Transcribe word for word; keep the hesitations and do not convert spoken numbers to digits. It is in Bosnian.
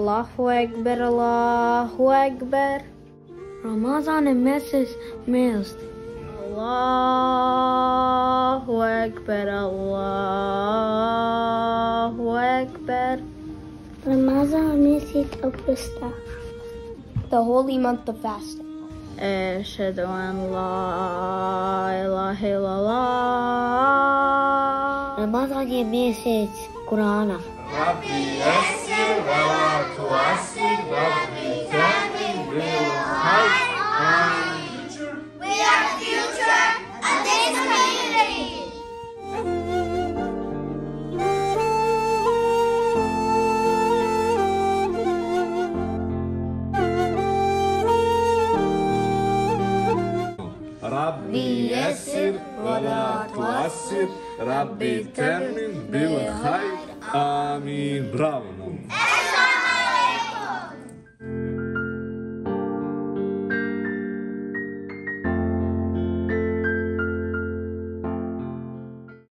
Allahu Ekber, Allahu Ekber. Ramazan je mjesec milosti. Allahu Ekber, Allahu Ekber. Ramazan je mjesec oprosta. The holy month of fasting. Ashhadu an la ilaha illallah. Ramazan je mjesec Kur'ana. Rabbi yassir wa la tu'assir, Rabbi tamin bil khair. We are the future of this community. Rabbi yassir wa la tu'assir, Rabbi tamin bil khair. Amin. Bravo nam.